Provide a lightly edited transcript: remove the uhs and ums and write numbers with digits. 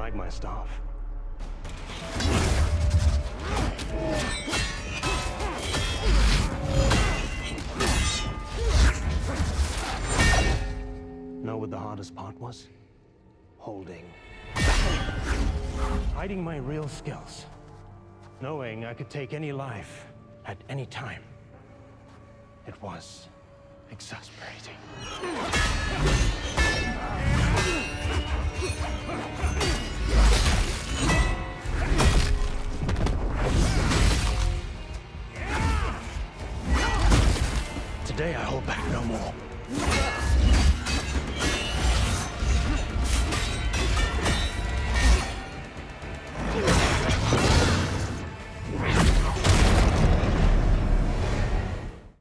like my staff? Know what the hardest part was? Holding. Hiding my real skills. Knowing I could take any life at any time. It was exasperating. Today I hold back no more.